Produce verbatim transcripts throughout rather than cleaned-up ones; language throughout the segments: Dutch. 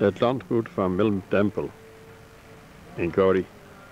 Het landgoed van Willem Tempel in Gori.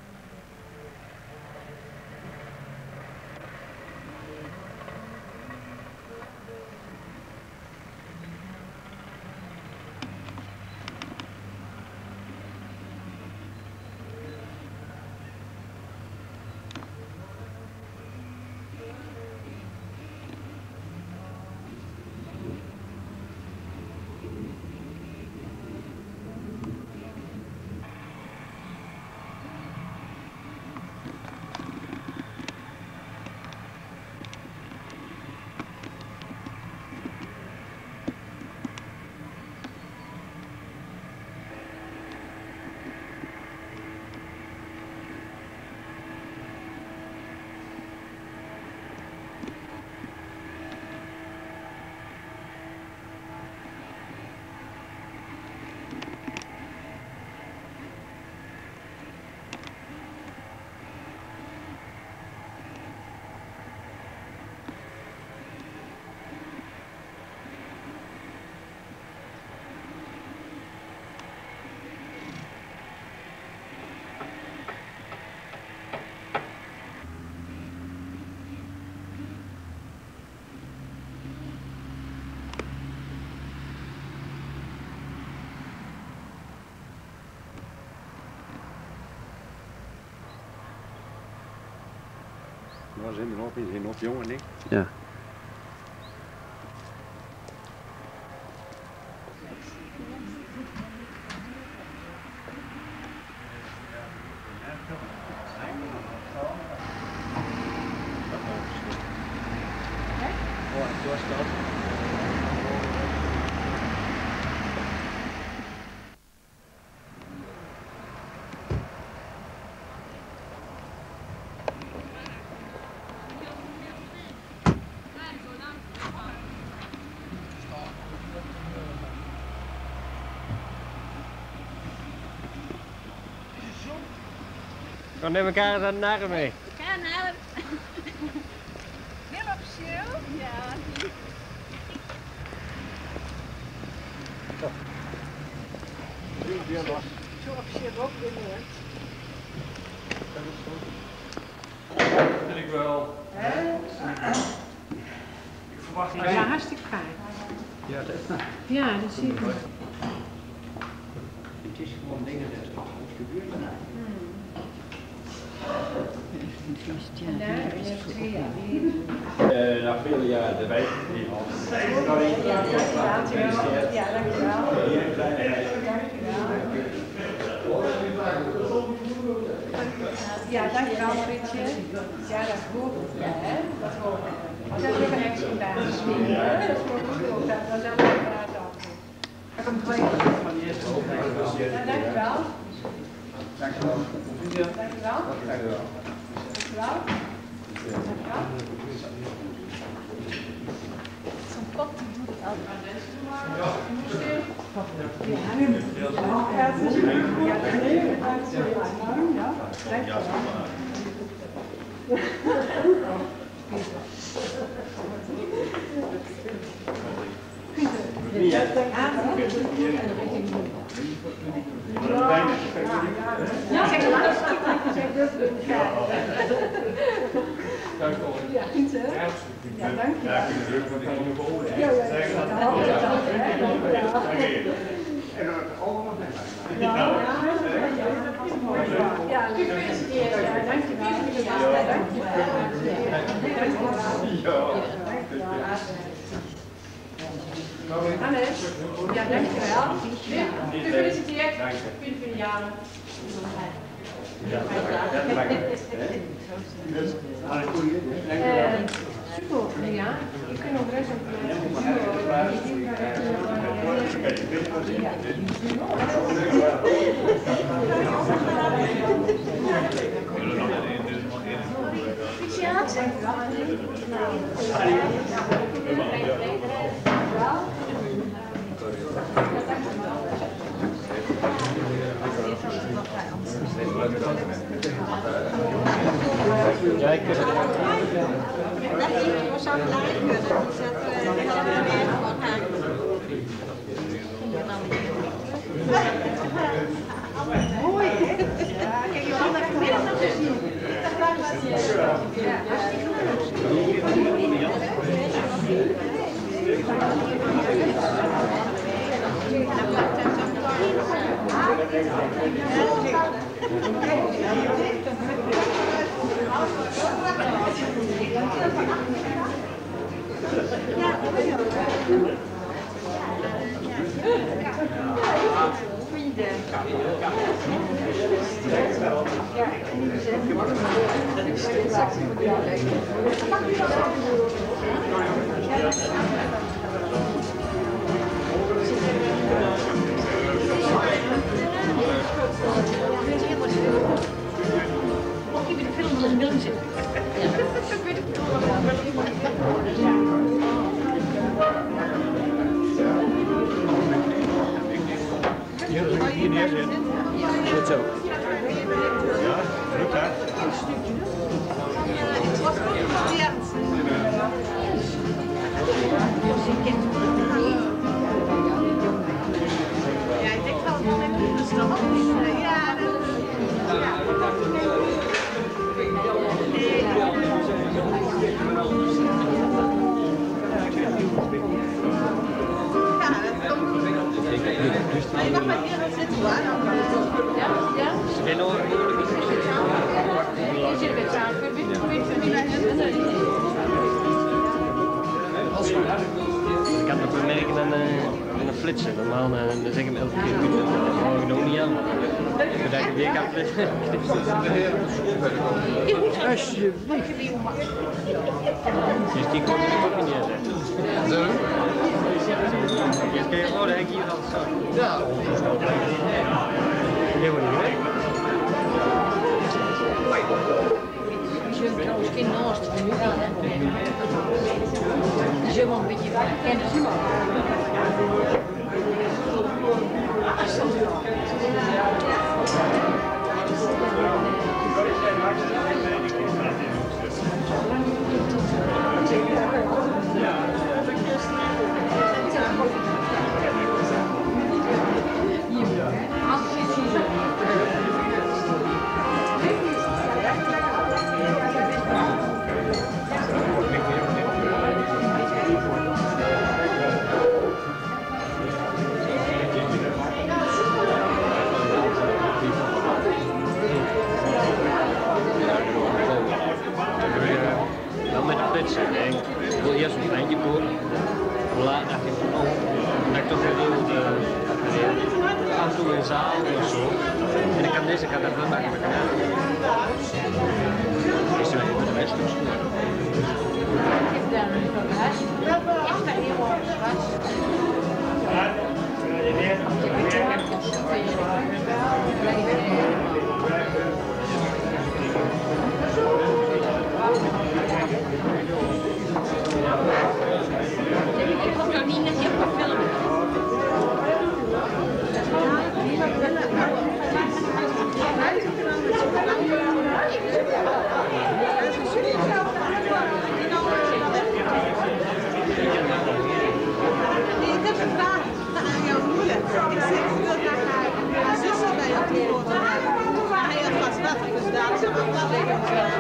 Was in de hoop, is in op jongen, niet? Ja. Dan neem elkaar eens aan de naren mee. Ga naar weer op show? Ja. Zo op show ook weer hoor. Dat vind ik wel. Ik verwacht niet. Ja, hartstikke fijn. Ja, dat is nou. Ja, dat zie ik. Het is gewoon dingen dat er goed gebeurt. Uh, na vele jaren de wijk die al. Ja, dankjewel. Ja, dankjewel Fritje. Ja, dat is goed. Ja, hè? Dat hoor ik. Dat hebben we echt gedaan. Dat is goed. Dat zijn we inderdaad af. Ik heb hem twee. Ja, dankjewel. Dankjewel. Dankjewel. Dankjewel. Dankjewel. Zo'n pot die doet het altijd. Ja, zeg maar. Zeg dus. Ja, goed hè? Ja, dank je. Ja, ik vind het leuk dat ik kan beoordelen. Ja, ja, En dan allemaal met mij. ja. Ja, gefeliciteerd. Ja, dank je wel. Ja, dank je wel. Hannes, ja, dank je wel. Gefeliciteerd. vierentwintig jaar. Ja, dat lijkt me. Super, ja. Je kunt nog rest op Kijk. Dat ik zo blij kunnen. Die zetten we weer gewoon aan. Goed zo. Ja, ik denk wel wel met de stad. Ja, dat maar je mag maar hier gaan zitten hoor. Ja? Ja? Geen oren. Je zit met zaken. Ik kan het bemerken aan uh, een flitser. Normaal uh, dan zeg ik hem elke keer goed. Dat hoor ik nog niet aan. Ik denk weer kan flitsen. Alsjeblieft. Dus die komt er ook niet neerzetten. Zo? Eerst kun je gewoon de hek hier al zo. Ja. Helemaal niet weg. Je hebt trouwens geen naast van nu aan, hè? Je zult wel een beetje kennen, zie maar. Dan met de flitser. Ik wil eerst een eindje kopen. Laat dacht ik van, oh, dat ik toch weer moet uh, af en toe in zaal of zo. En ik kan deze kan dat wel maken met kanaal. Is er even de rest of zo? Ik heb daar een gras. Ik sta hier op het gras. Ik kom nou niet net hier op filmen. Ik heb gevraagd aan jouw moeder. Ik zeg, ik wil graag haar zussen bij jou toevoegen. Hij had vast wat, dus daar is ook wel lekker.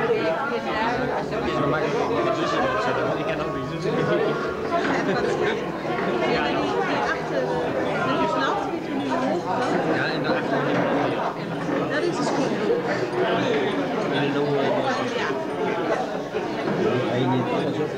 Maar mag ik ook niet de zussen zetten, want ik ken ook die zussen niet. En wat zeg je? Ja, dan is het achter. Dan is het altijd niet in de hoofd. Ja, en dan achter de Dat is een goed. en dan doen we Ja. hij niet alles op.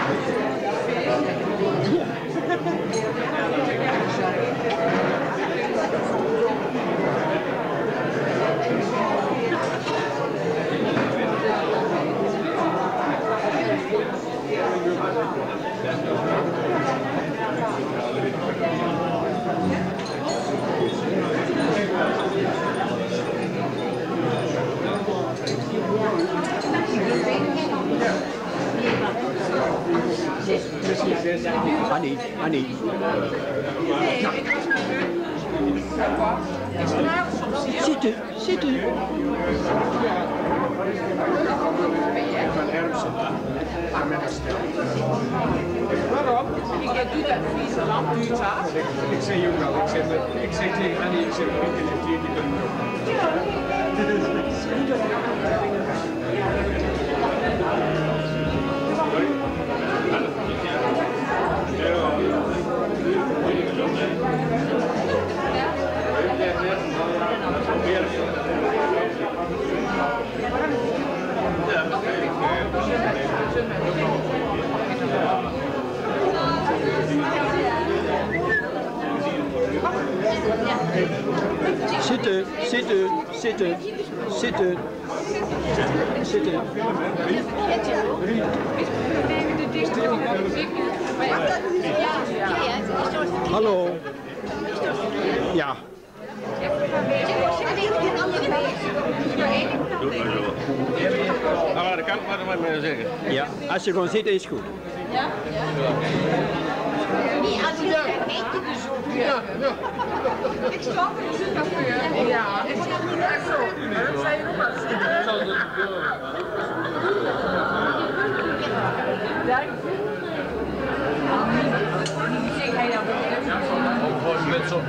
Annie, Annie. Zitten, zitten. Van Hermsen. En met een stel. Waarom? Ik doe dat Friesland, Utah. Ik, ik zei je ook al, ik zei, met- ik zei tegen Annie, ik zei, ik heb hier die kunnen doen. Zitten, zitten, zitten, zitten. Zitten. Hallo. Ja. Nou, dat kan ik maar maar zeggen. Ja, als je gewoon zit is goed. Ja? Ja. Niet als je een eentje bezoekt. Ja. Ik stond in de café. Ja, ik zag niet net zo. Dat zei je nog maar zitten. Gewoon met zo'n.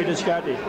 een schat in.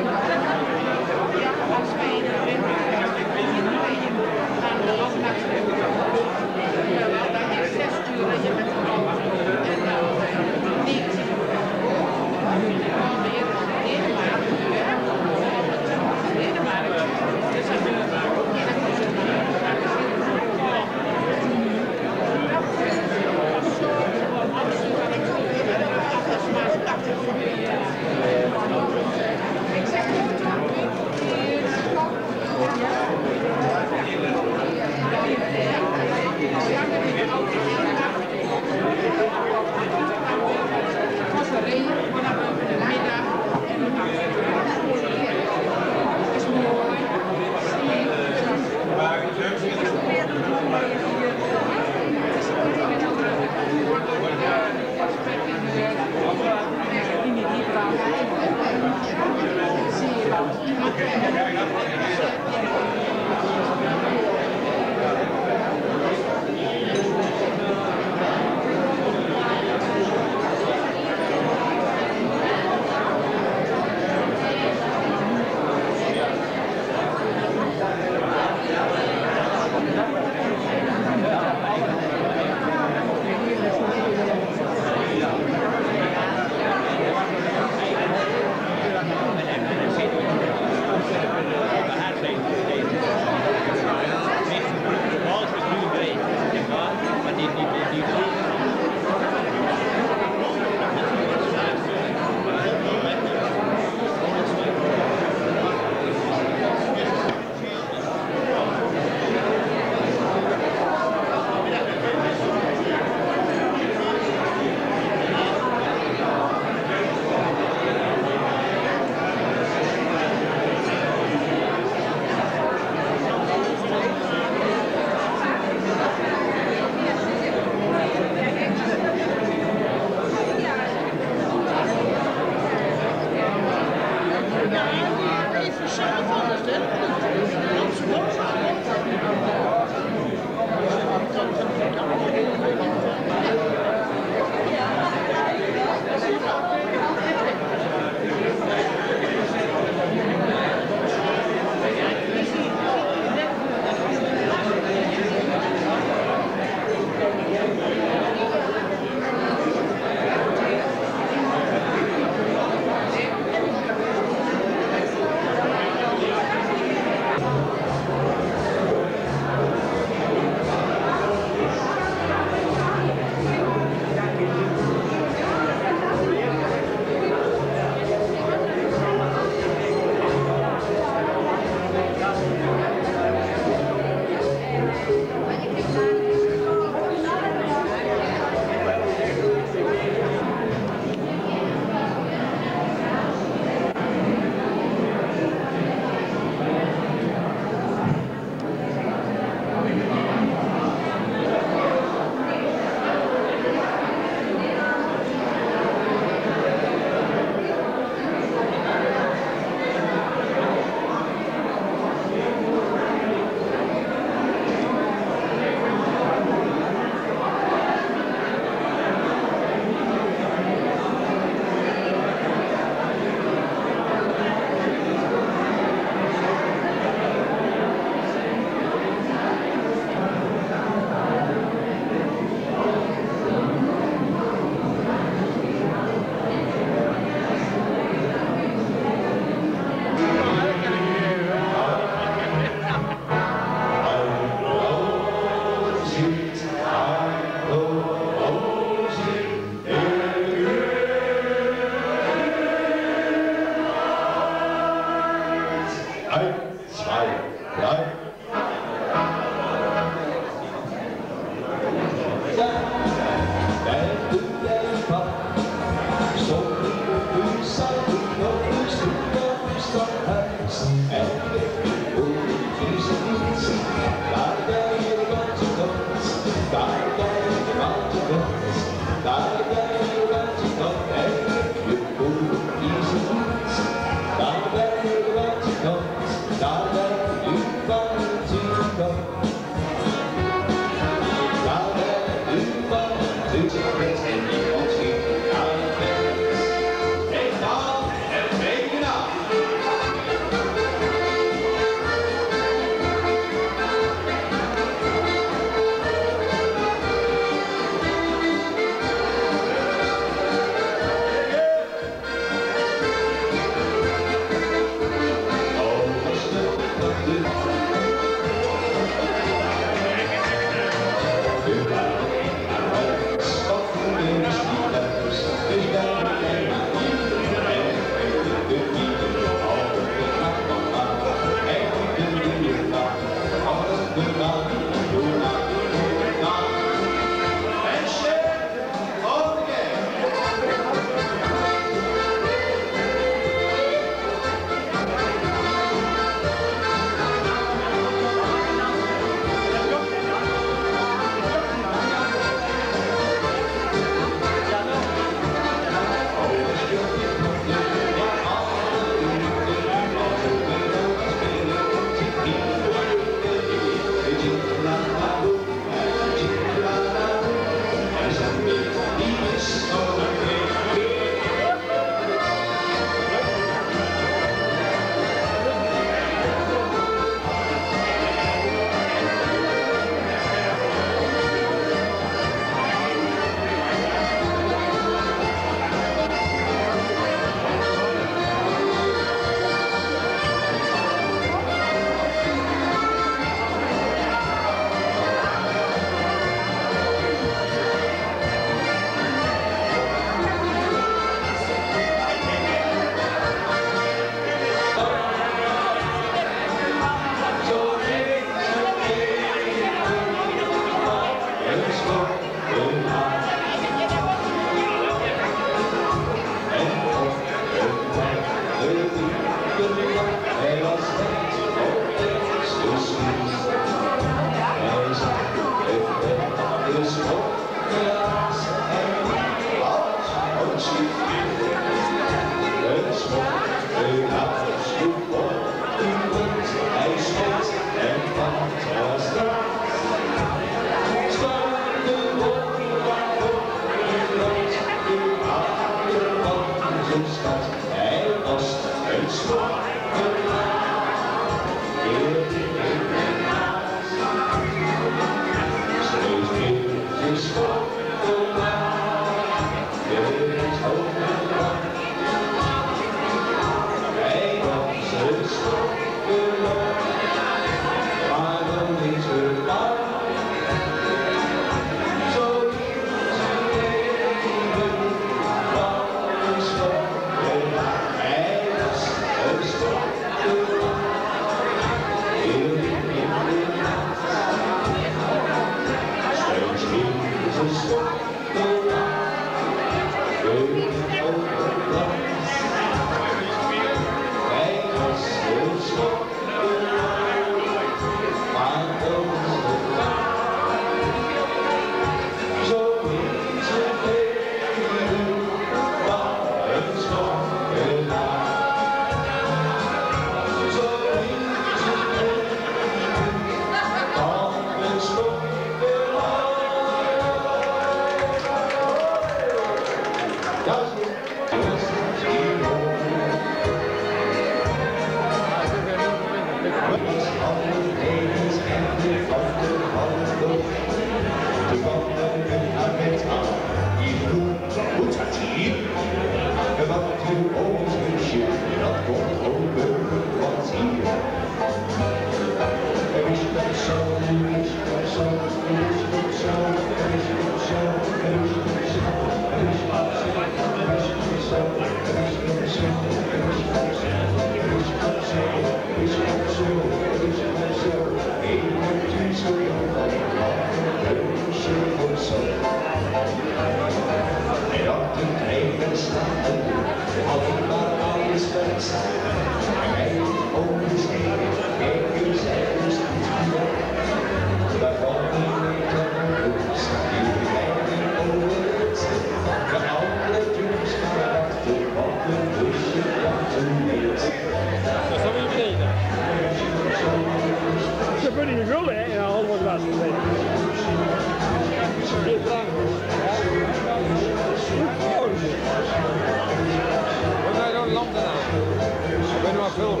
Wat zijn zo'n lamp eraan? Ik ben nu aan het filmen.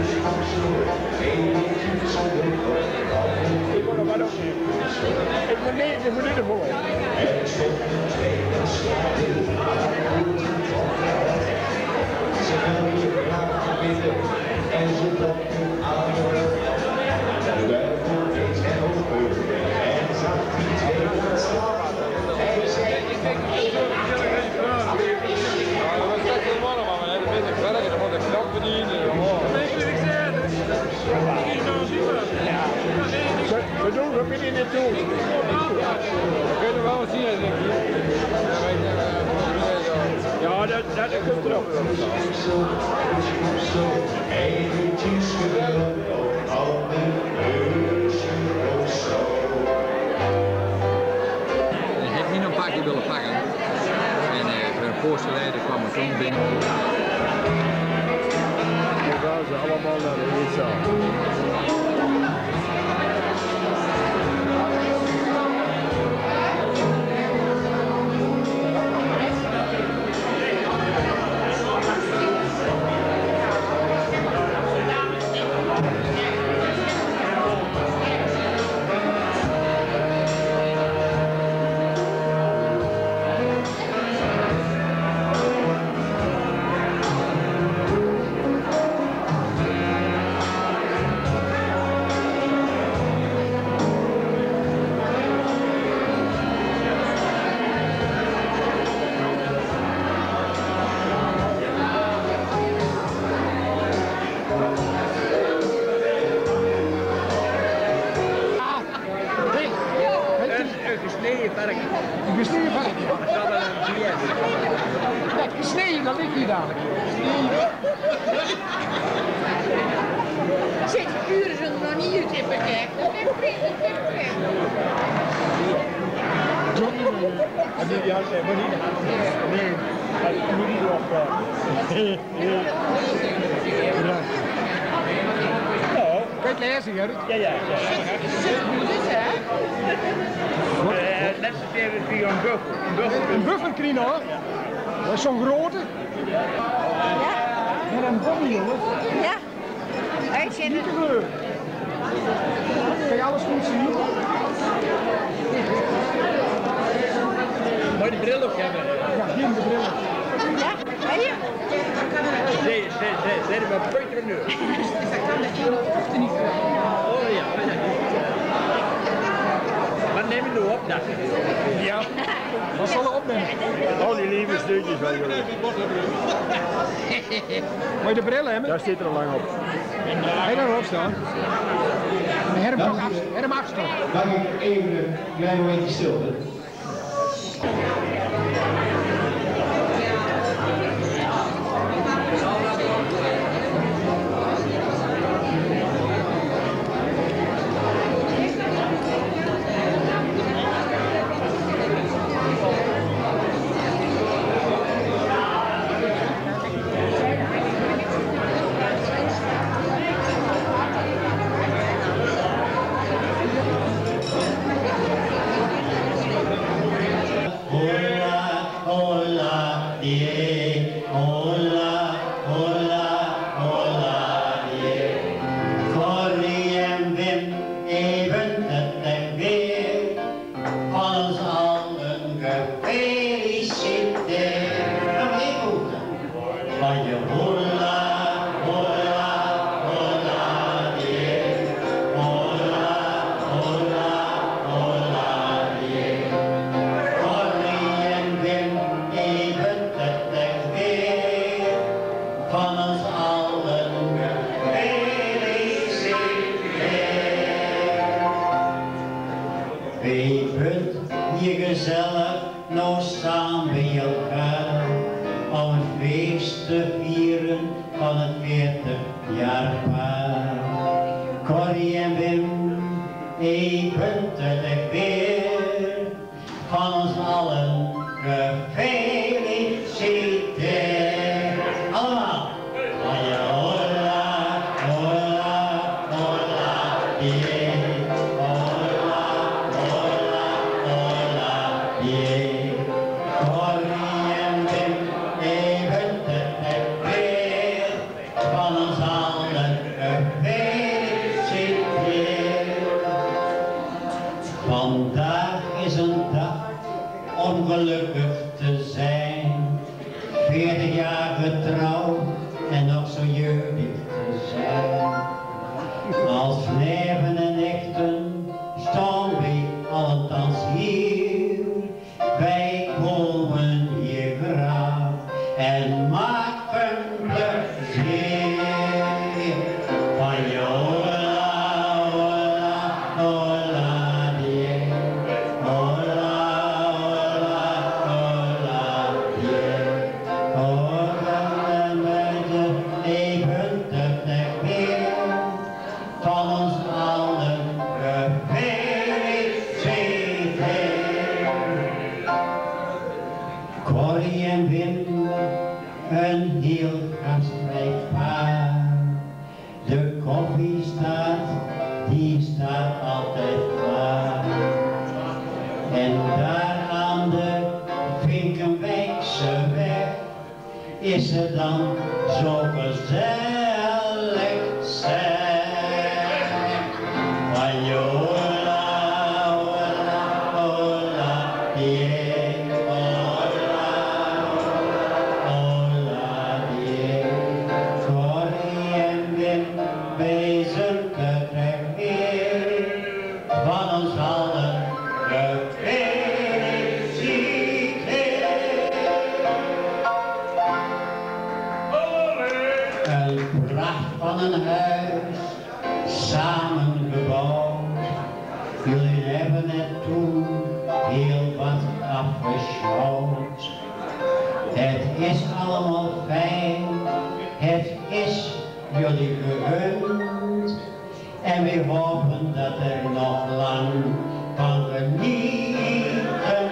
Ik moet nog wat opnemen. Ik moet niet, ik moet niet ervoor. We doen we midden in het doel. We kunnen wel zien, denk ik. Ja, dat, dat komt erop. Ik heb hier nog een pakje willen pakken. En uh, voor een poosje geleden kwam er toen binnen. Dan gaan ze allemaal naar de eetzaal. Een gesneden varkje. Kijk, gesneden, dat ligt hier dadelijk. Zit uren zullen nog niet uit hebben, kijk. Dat is prima, dat is prima. Ja, dat moet niet. Nee, dat moet niet op. Kijk, lezen, Gerrit. Ja, ja. Dus, hè? Net weer via een buffel. Een bufferkrino, hoor. Dat is zo'n grote. Ja. Met een bobby, jongen. Ja. Wij zijn Niet te kleur. Kan je alles goed zien? Moet je de bril op hebben? Ja, hier de bril. Ja, weet je? Nee, nee, nee, nee, maar puntje van nu. Oh ja, wat neem je nu op, dacht ik? Ja. Wat zal er opnemen? Al die lieve stukjes van jullie. Moet je de bril hebben? Daar zit er al lang op. Ga je daarop staan? Herm mag af, herm afstaan. Mag ik even een klein momentje stilte? Yeah. Vandaag is een dag om gelukkig te zijn. Veertig jaar getrouwd en nog zo jeugdig te zijn. Als neven en nichten staan wij althans hier. Wij komen hier graag en maken plezier. Van jola, ola, ola, die. Ola, ola, ola, die. Ola, met de even te weer. Van ons allen gefeliciteerd. Corrie en Wim, een heel gastrijk paar. De koffie staat, die staat altijd klaar. En daar aan de Vinkenwijkse weg is het dan zo gezellig zeg. Van jola, ola, ola, die, ola, ola, die. Corrie en Wim, wij zijn terecht weer. Van ons allen gefeliciteerd. Een pracht van een huis, samen gebouwd. Jullie hebben het toen heel wat afgeschouwd. Het is allemaal fijn, het is jullie gegund. En we hopen dat er nog lang van genieten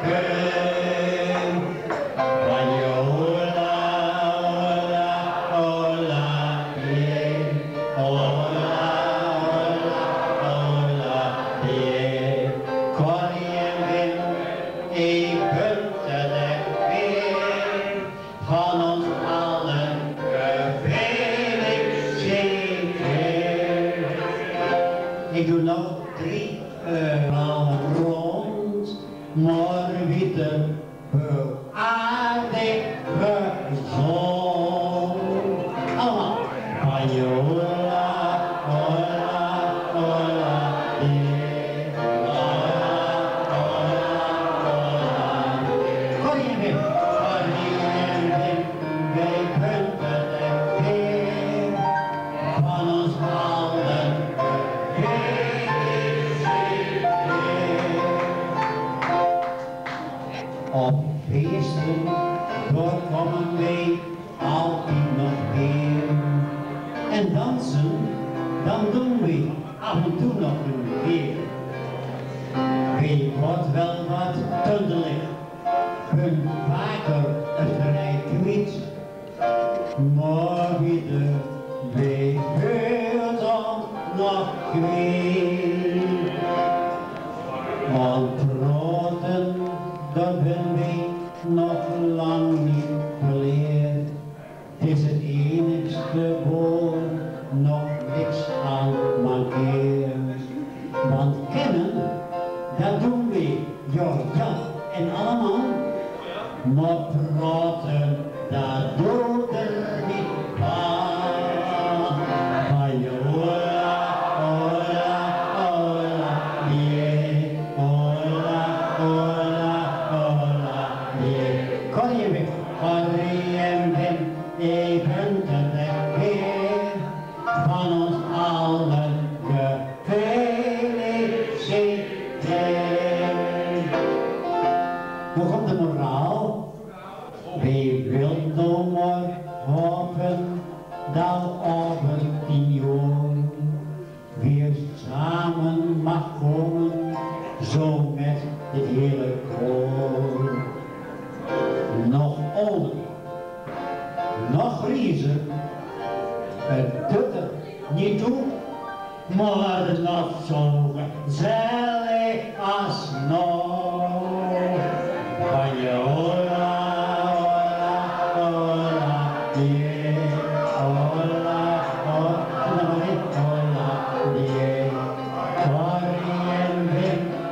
kunt. Van jola, ola, ola, die. Ola, ola, ola, die. Corrie en Wim, even terecht weer. Van ons allen gefeliciteerd. Ik doe nog drie verhalen rond, maar wie de aardig gezond. Allemaal. Van jola, ola, ola, die. Ola, ola, ola. Corrie en Wim, Corrie en Wim, wij punten er weer. Van ons allen op feesten voorkomen wij altijd nog weer. En dansen, dan doen we af en toe nog een keer. Weet wordt wel wat tunnelig, hun vaker het vrij kwijt. Maar wie de beheert dan nog kwijt. Want praten, dat ben wij nog lang niet geleerd. Is het enigste woord, nog niks aan mankeert. Want kennen, dat doen wij, ja, ja, en allemaal. Maar praten, dat doet er niet aan. Van jola, ola, ola, die. Ola, ola, ola, die. Corrie en Wim, Corrie en Wim, even terecht weer. Van ons allen gefeliciteerd. Hoe komt de moraal? Wij wilden maar hopen dat over tien jaar weer samen mag komen, zo met het hele koor. Nog olie, nog riezen, het doet er niet toe, maar nog zo gezellig als nog. Van jola, ola, ola, die. Ola, ola, ola, die. Corrie en Wim,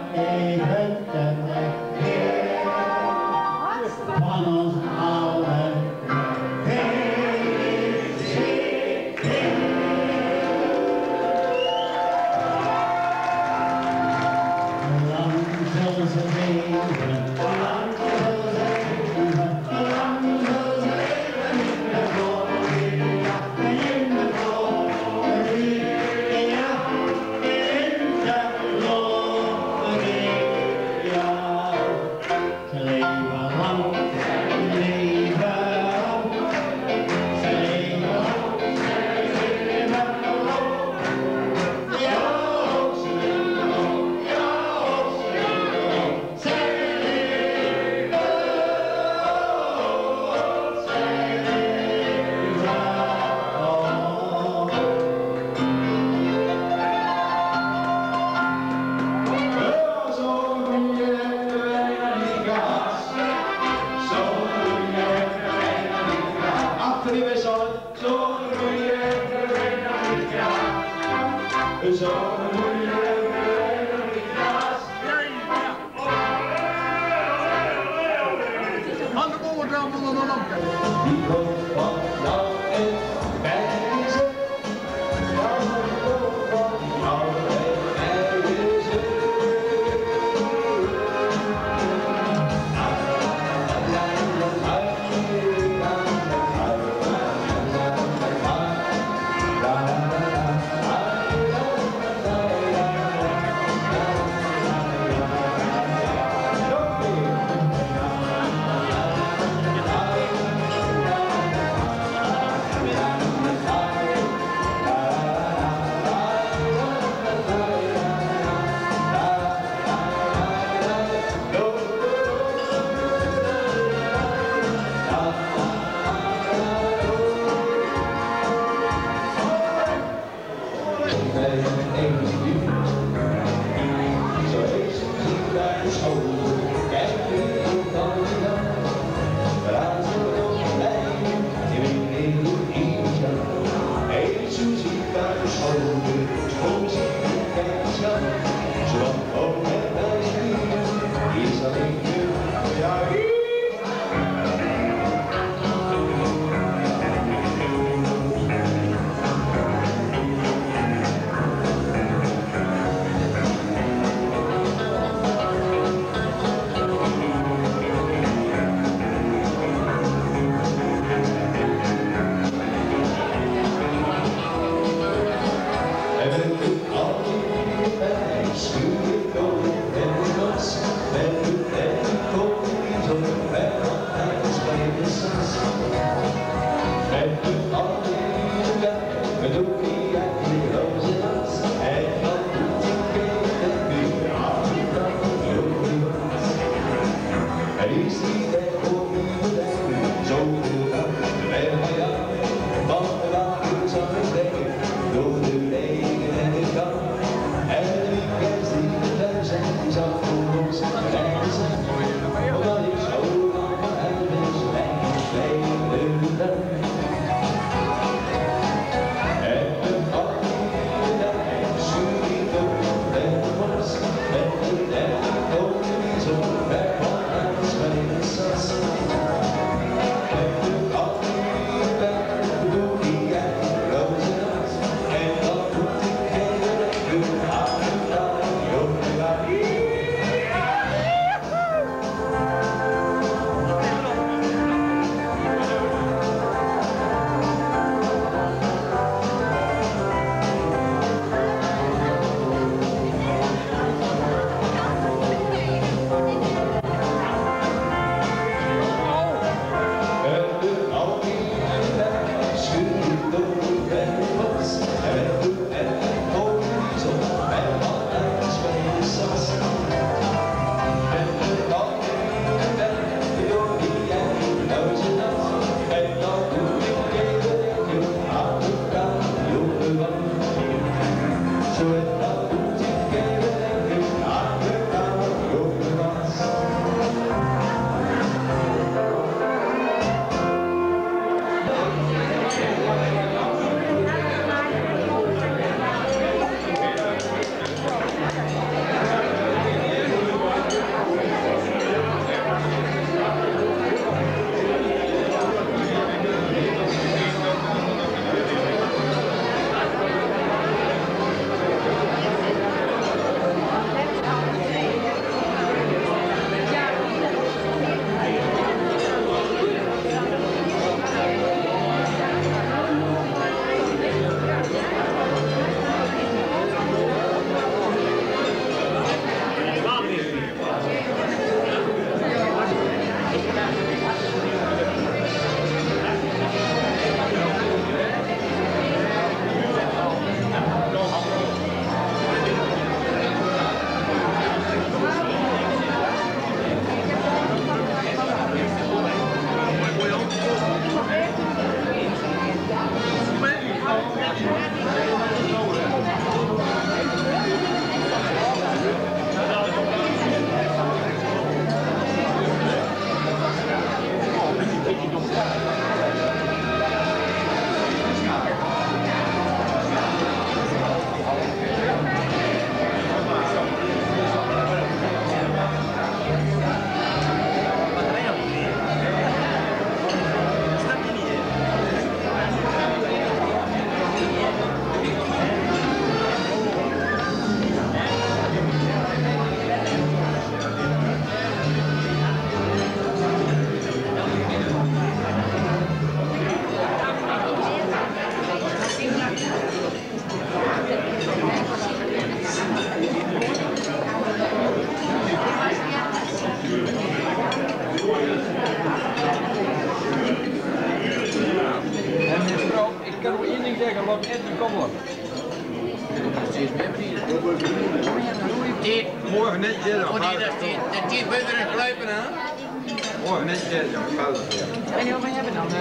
Morgen net dit. Oh nee, dat is die, dat die beter en gluipen hè? Morgen net dit, ja, fout. En wat hebben dan?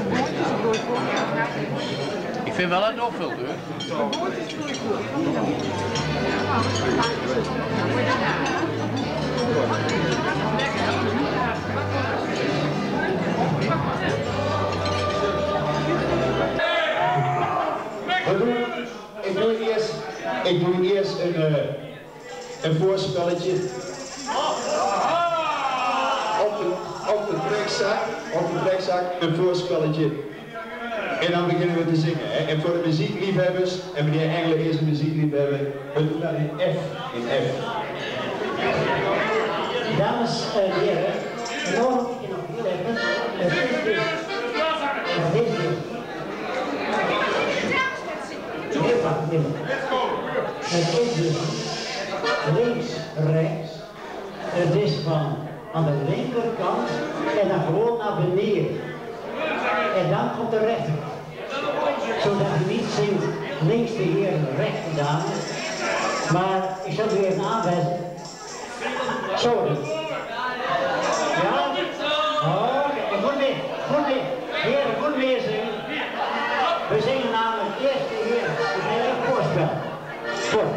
Ik vind wel dat het opvult hoor. Ik doe eerst, ik doe eerst een, uh, een voorspelletje. Op de, op de trekzak, op de trekzak een voorspelletje. En dan beginnen we te zingen. Hè. En voor de muziekliefhebbers, en meneer Engelen is een muziekliefhebber, we doen dat in F. In F. Dames en heren, morgen moet je nog heel even. Het is dus. Het is dus. Heel wat, heel wat. Het is dus links, rechts. Het is van aan de linkerkant en dan gewoon naar beneden. En dan komt de rechterkant. Zodat je niet zingt links de heren, rechts de dames. Maar ik zal u even aanwijzen. Sorry. Ja? Oh, goed mee, goed mee. Heren, goed meezingen. We zingen namelijk eerst de heren. We zijn een voorspel. Voor.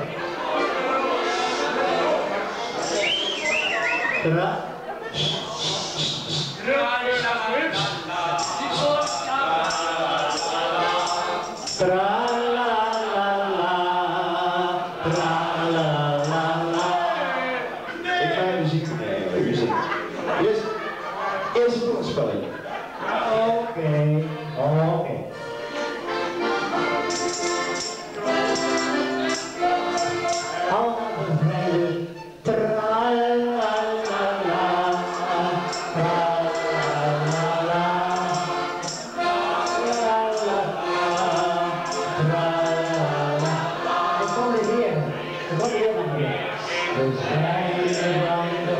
Tra. Tra la la la, tra la la la, muziek eigenlijk. Muziek. Eerst, eerst een voorspelling. Oké, oké. Alle bevrijders, tralalala, tralalala, tralalala. Ik kom er weer, ik kom hier naar weer. We zijn van de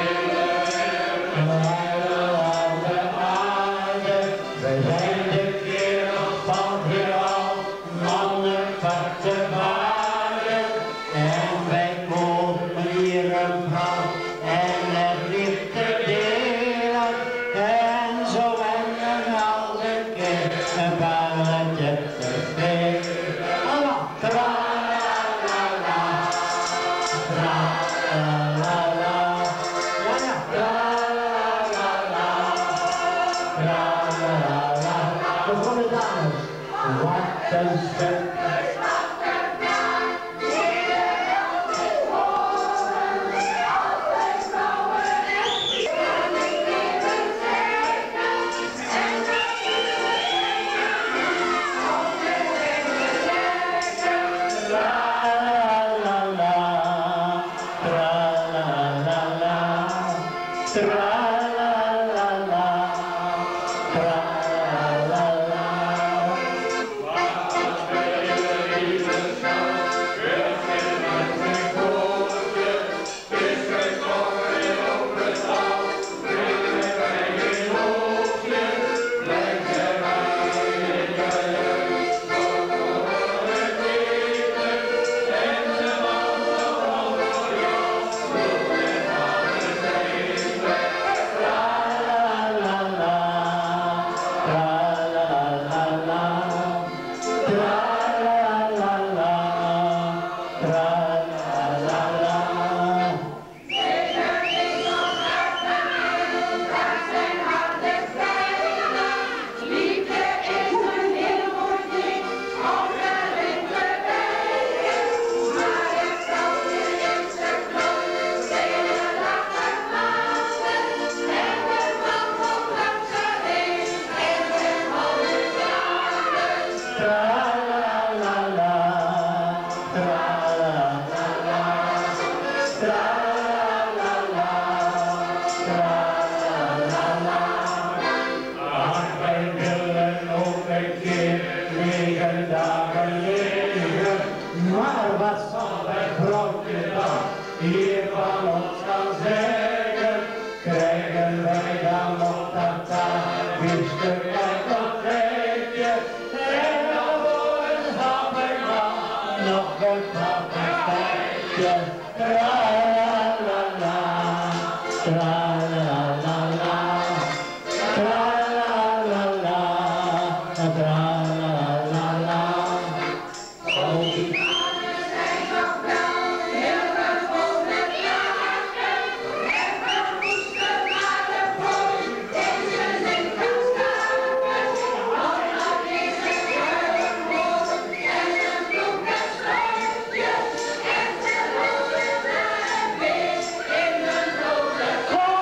we zijn de kerel van heelal, mannen vaste waarden. En wij komen hier een vrouw en het liefde te delen. En zo en een oude keer een balletje te spelen. Allemaal, tra-la-la-la, tra-la-la-la, ja ja, tra-la-la-la, tra-la-la-la. Voor de dames, wat een stuk. Maar wat zal wij broodje dan hier van ons gaan zeggen? Krijgen wij dan nog dat daar biefstuk en dat vleesje? En dan voor een happerman nog een pappenstijtje. Tra-la-la-la, tra-la-la-la, tra-la-la-la, tra-la-la-la. Oh!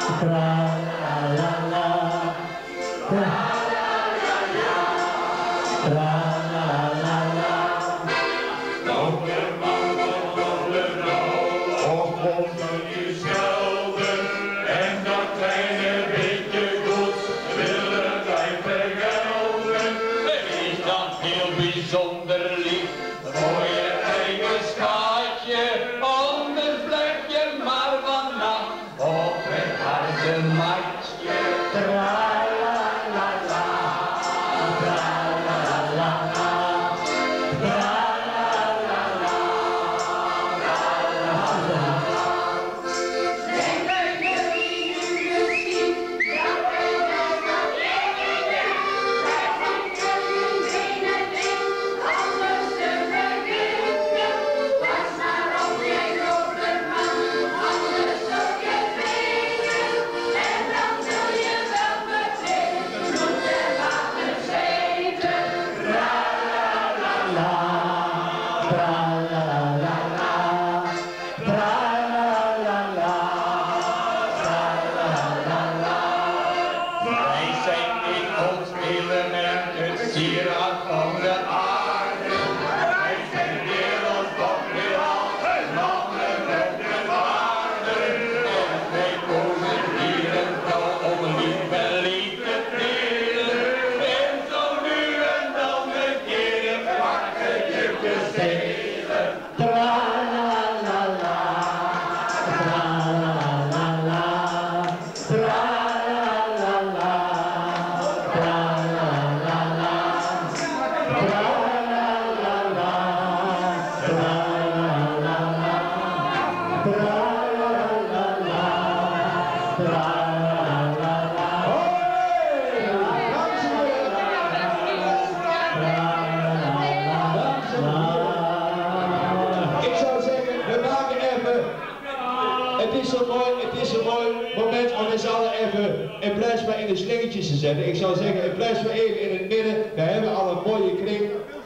In plaats van in de slingertjes te zetten, ik zou zeggen in plaats van even in het midden, we hebben al een mooie kring.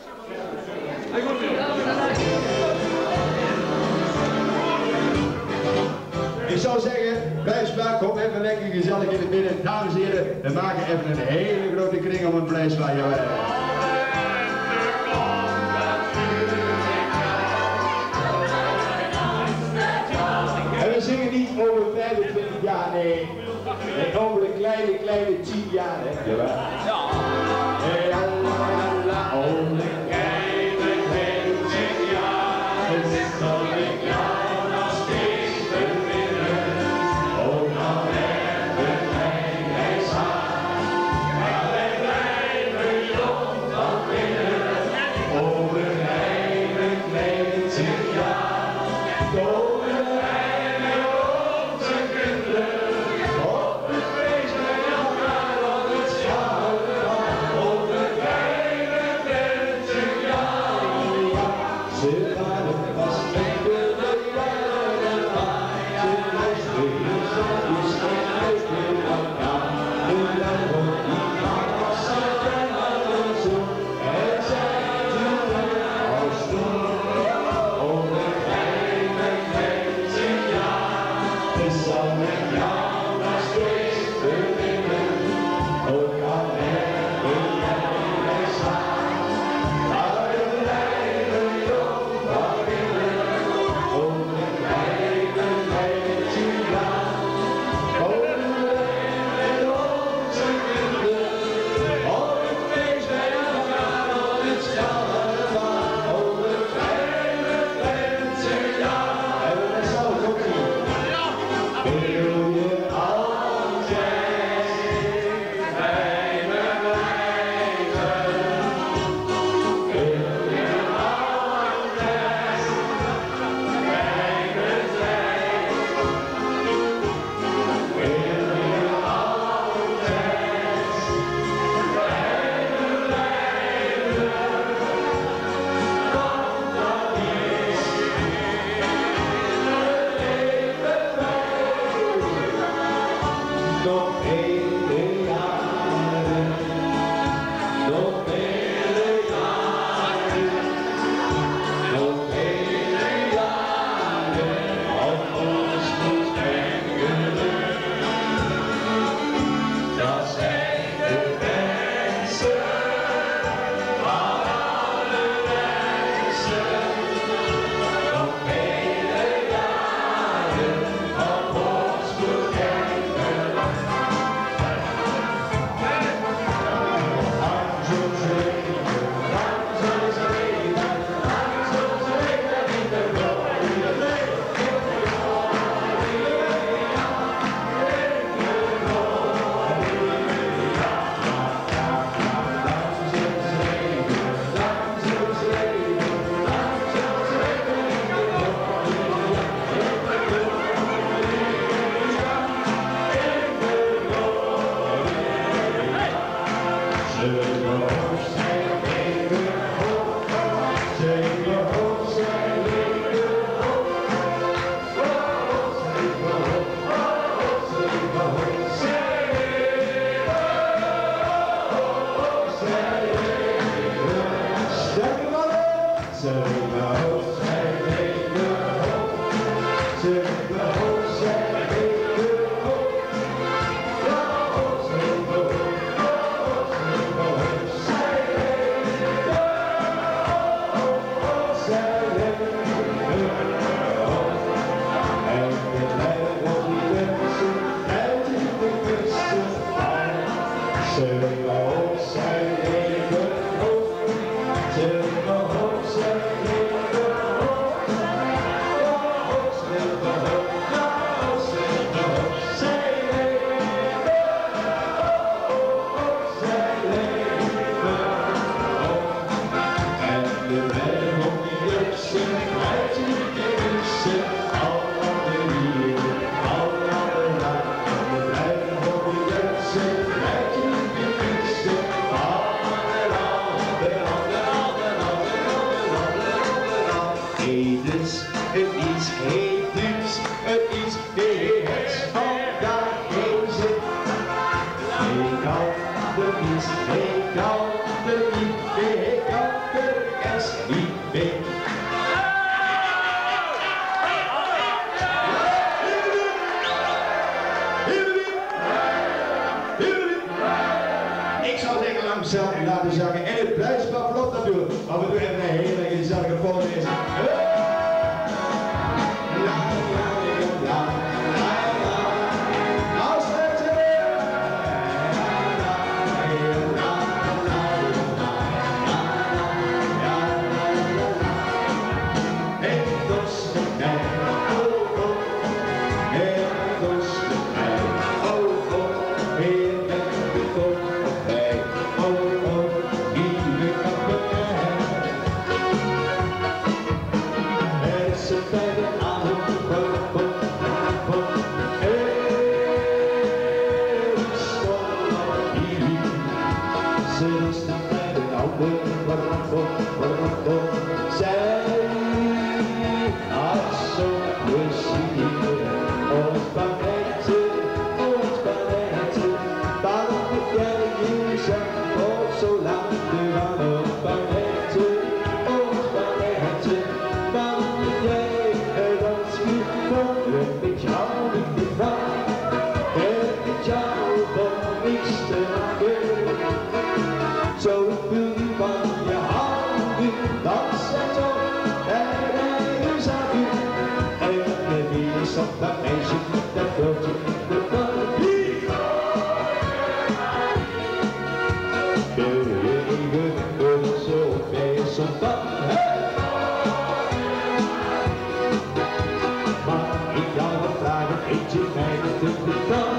Ik zou zeggen, blijf maar, kom even lekker gezellig in het midden. Dames en heren, we maken even een hele grote kring om een blijsbaar. En we zingen niet over vijfentwintig jaar, nee. En over de kleine, kleine tien jaar, hè? Jawel. Ja. La, la, la, over de kleine, kleine tien jaar. Zal ik jou nog steeds bevinden. Ook al hebben wij geen zaak. Maar wij blijven jong van binnen. Over de kleine, kleine tien jaar. Komen wij met onze kinderen. is geen koude niet, geen koude is niet meer. Ik zou zeggen langzaam laten zakken en het bruisbal vlot dat doen. Maar we doen even een hele gezellige polonaise. Zo wil je van je houden, dat zet op en je zaken. En de wie is op dat meisje, dat vult je de van de leven wordt zo bezig van maar ik jou wat vragen, weet je mij te vertellen.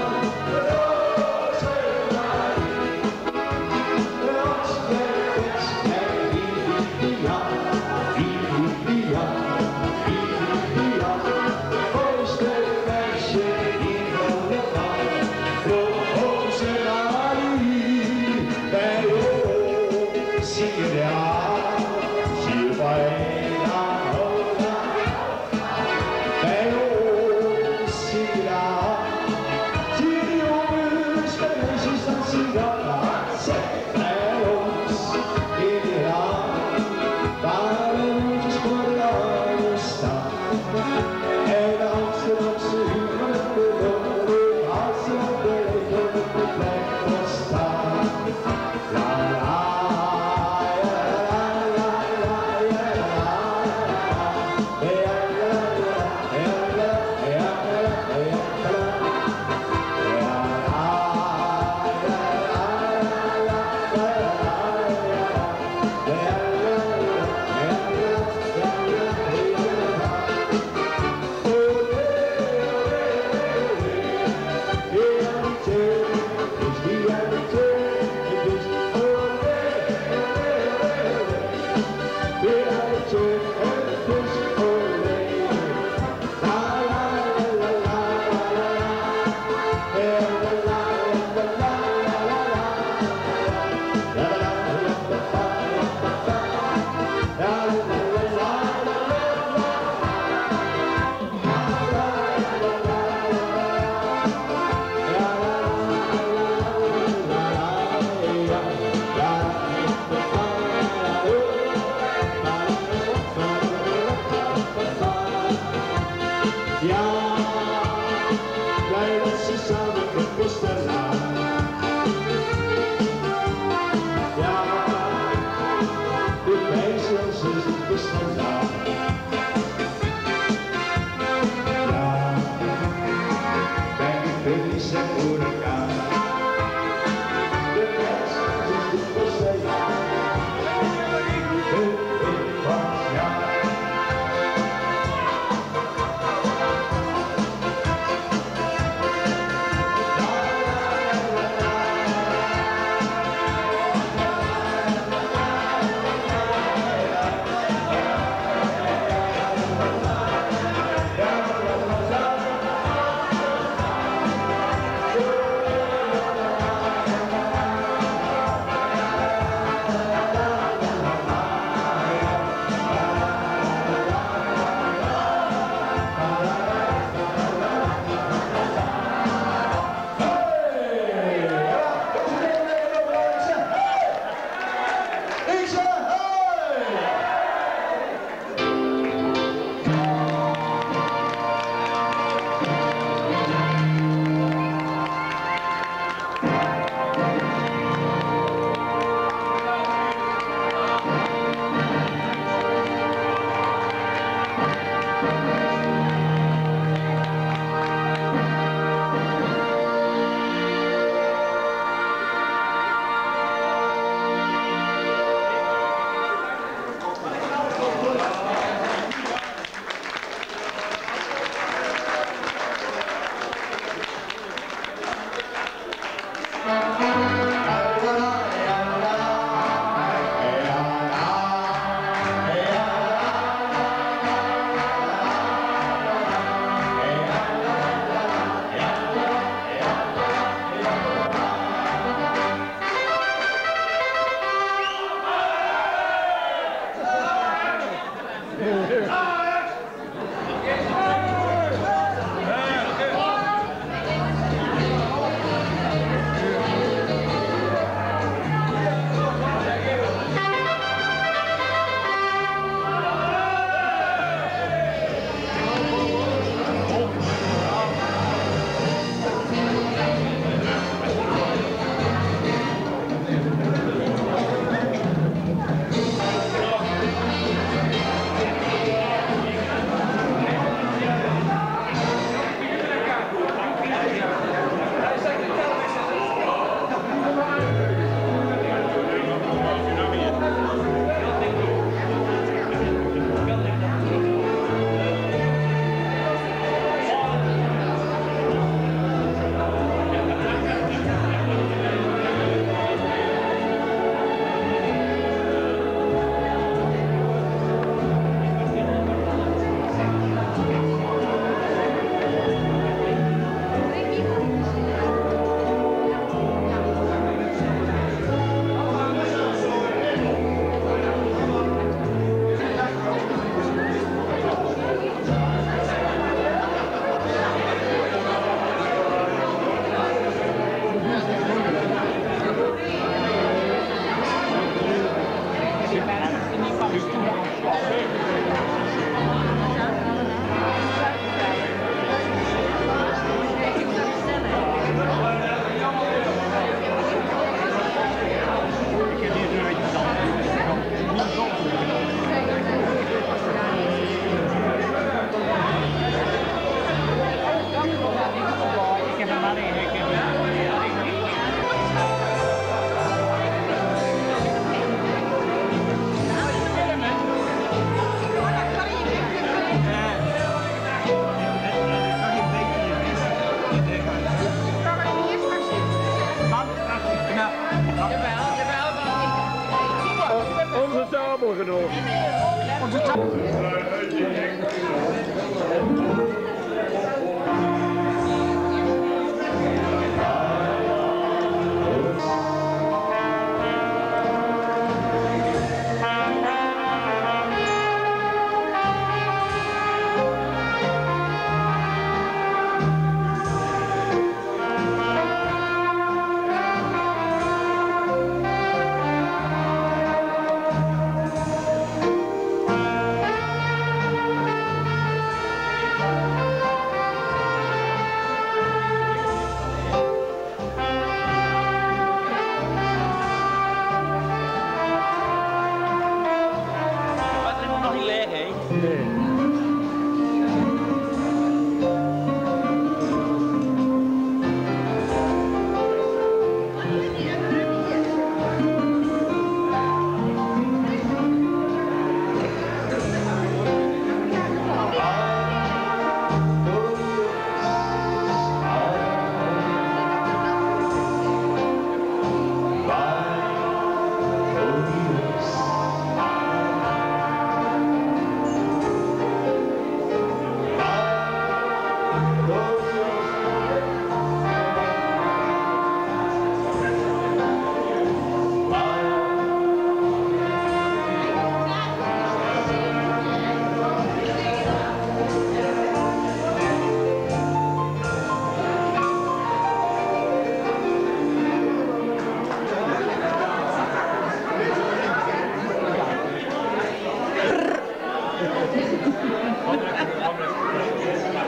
kabel gedaan.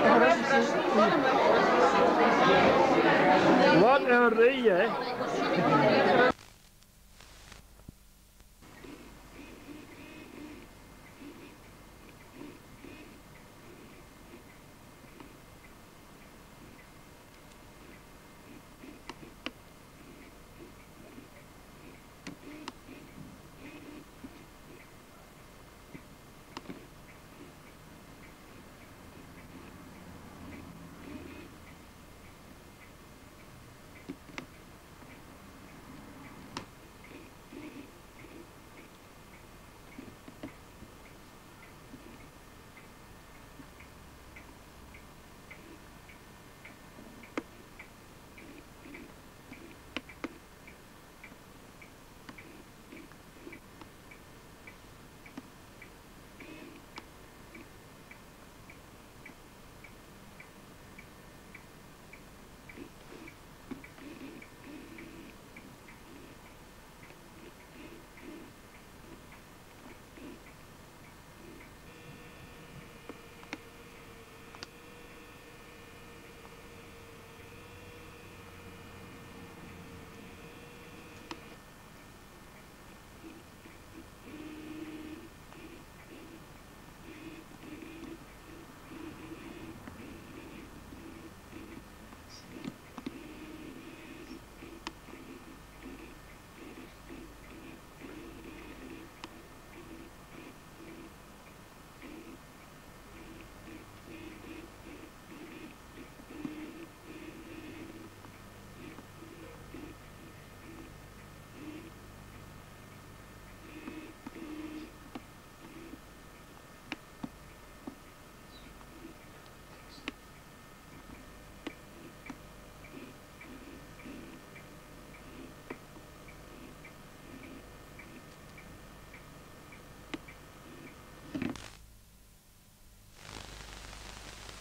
Wat een rij, hè?